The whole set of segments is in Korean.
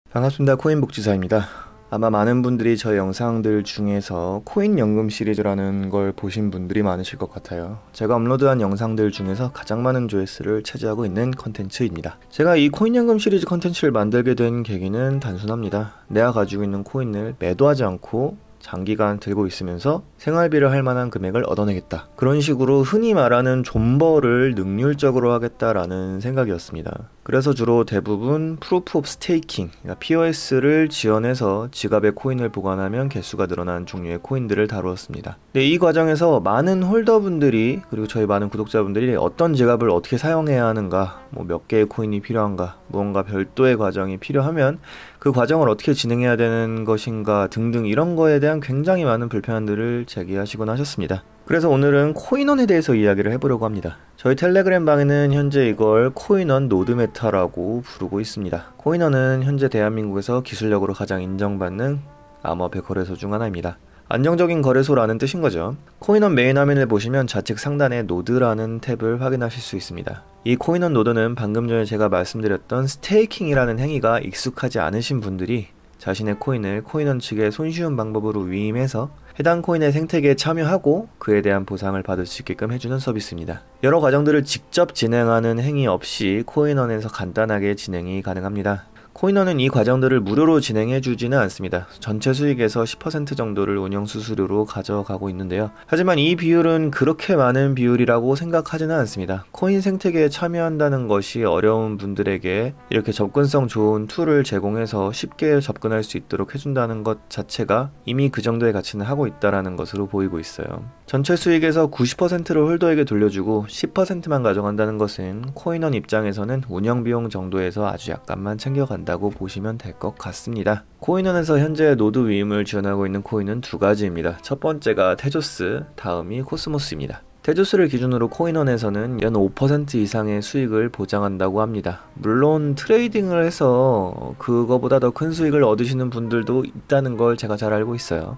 반갑습니다. 코인복지사입니다. 아마 많은 분들이 저희 영상들 중에서 코인 연금 시리즈라는 걸 보신 분들이 많으실 것 같아요. 제가 업로드한 영상들 중에서 가장 많은 조회수를 차지하고 있는 컨텐츠입니다. 제가 이 코인 연금 시리즈 컨텐츠를 만들게 된 계기는 단순합니다. 내가 가지고 있는 코인을 매도하지 않고 장기간 들고 있으면서 생활비를 할 만한 금액을 얻어내겠다. 그런 식으로 흔히 말하는 존버를 능률적으로 하겠다라는 생각이었습니다. 그래서 주로 대부분 프루프 오브 스테이킹, 그러니까 POS를 지원해서 지갑에 코인을 보관하면 개수가 늘어난 종류의 코인들을 다루었습니다. 근데 이 과정에서 많은 홀더분들이, 그리고 저희 많은 구독자분들이 어떤 지갑을 어떻게 사용해야 하는가, 몇 개의 코인이 필요한가, 무언가 별도의 과정이 필요하면 그 과정을 어떻게 진행해야 되는 것인가 등등 이런 거에 대한 굉장히 많은 불편함들을 제기하시곤 하셨습니다. 그래서 오늘은 코인원에 대해서 이야기를 해보려고 합니다. 저희 텔레그램 방에는 현재 이걸 코인원 노드메타라고 부르고 있습니다. 코인원은 현재 대한민국에서 기술력으로 가장 인정받는 암호화폐 거래소 중 하나입니다. 안정적인 거래소라는 뜻인 거죠. 코인원 메인 화면을 보시면 좌측 상단에 노드라는 탭을 확인하실 수 있습니다. 이 코인원 노드는 방금 전에 제가 말씀드렸던 스테이킹이라는 행위가 익숙하지 않으신 분들이 자신의 코인을 코인원 측에 손쉬운 방법으로 위임해서 해당 코인의 생태계에 참여하고 그에 대한 보상을 받을 수 있게끔 해주는 서비스입니다. 여러 과정들을 직접 진행하는 행위 없이 코인원에서 간단하게 진행이 가능합니다. 코인원은 이 과정들을 무료로 진행해주지는 않습니다. 전체 수익에서 10% 정도를 운영 수수료로 가져가고 있는데요. 하지만 이 비율은 그렇게 많은 비율이라고 생각하지는 않습니다. 코인 생태계에 참여한다는 것이 어려운 분들에게 이렇게 접근성 좋은 툴을 제공해서 쉽게 접근할 수 있도록 해준다는 것 자체가 이미 그 정도의 가치는 하고 있다는 것으로 보이고 있어요. 전체 수익에서 90%를 홀더에게 돌려주고 10%만 가져간다는 것은 코인원 입장에서는 운영비용 정도에서 아주 약간만 챙겨간다고 보시면 될 것 같습니다. 코인원에서 현재 노드 위임을 지원하고 있는 코인은 두 가지입니다. 첫 번째가 테조스, 다음이 코스모스입니다. 테조스를 기준으로 코인원에서는 연 5% 이상의 수익을 보장한다고 합니다. 물론 트레이딩을 해서 그거보다 더 큰 수익을 얻으시는 분들도 있다는 걸 제가 잘 알고 있어요.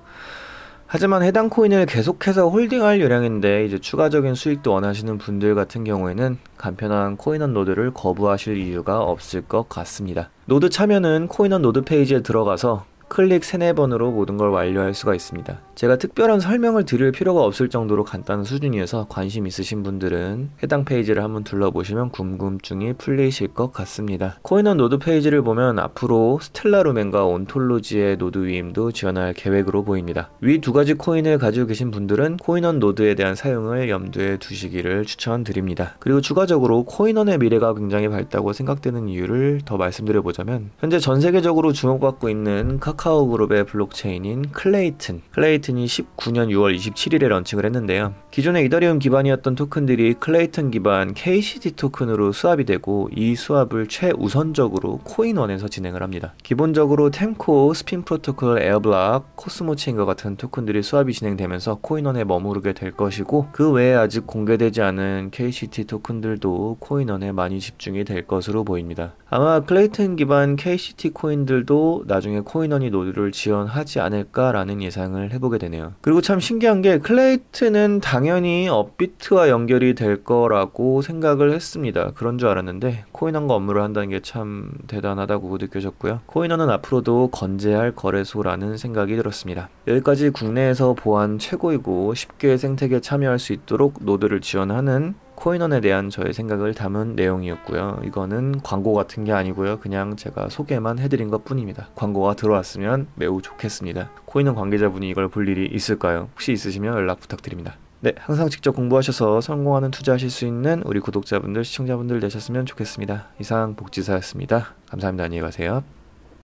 하지만 해당 코인을 계속해서 홀딩할 요량인데 이제 추가적인 수익도 원하시는 분들 같은 경우에는 간편한 코인원 노드를 거부하실 이유가 없을 것 같습니다. 노드 참여는 코인원 노드 페이지에 들어가서 클릭 3-4번으로 모든 걸 완료할 수가 있습니다. 제가 특별한 설명을 드릴 필요가 없을 정도로 간단한 수준이어서 관심 있으신 분들은 해당 페이지를 한번 둘러보시면 궁금증이 풀리실 것 같습니다. 코인원 노드 페이지를 보면 앞으로 스텔라루멘과 온톨로지의 노드 위임도 지원할 계획으로 보입니다. 위 두 가지 코인을 가지고 계신 분들은 코인원 노드에 대한 사용을 염두에 두시기를 추천드립니다. 그리고 추가적으로 코인원의 미래가 굉장히 밝다고 생각되는 이유를 더 말씀드려보자면 현재 전 세계적으로 주목받고 있는 카카오 그룹의 블록체인인 클레이튼이 19년 6월 27일에 런칭을 했는데요. 기존의 이더리움 기반이었던 토큰들이 클레이튼 기반 KCT 토큰으로 수합이 되고 이 수합을 최우선적으로 코인원에서 진행을 합니다. 기본적으로 템코, 스핀 프로토콜, 에어블락, 코스모체인과 같은 토큰들이 수합이 진행되면서 코인원에 머무르게 될 것이고 그 외에 아직 공개되지 않은 KCT 토큰들도 코인원에 많이 집중이 될 것으로 보입니다. 아마 클레이튼 기반 KCT 코인들도 나중에 코인원이 노드를 지원하지 않을까라는 예상을 해보게 되네요. 그리고 참 신기한 게 클레이튼은 당연히 업비트와 연결이 될 거라고 생각을 했습니다. 그런 줄 알았는데 코인원과 업무를 한다는 게 참 대단하다고 느껴졌고요. 코인원은 앞으로도 건재할 거래소라는 생각이 들었습니다. 여기까지 국내에서 보안 최고이고 쉽게 생태계에 참여할 수 있도록 노드를 지원하는 코인원에 대한 저의 생각을 담은 내용이었고요. 이거는 광고 같은 게 아니고요. 그냥 제가 소개만 해드린 것 뿐입니다. 광고가 들어왔으면 매우 좋겠습니다. 코인원 관계자분이 이걸 볼 일이 있을까요? 혹시 있으시면 연락 부탁드립니다. 네, 항상 직접 공부하셔서 성공하는 투자하실 수 있는 우리 구독자분들, 시청자분들 되셨으면 좋겠습니다. 이상 복지사였습니다. 감사합니다. 안녕히 가세요.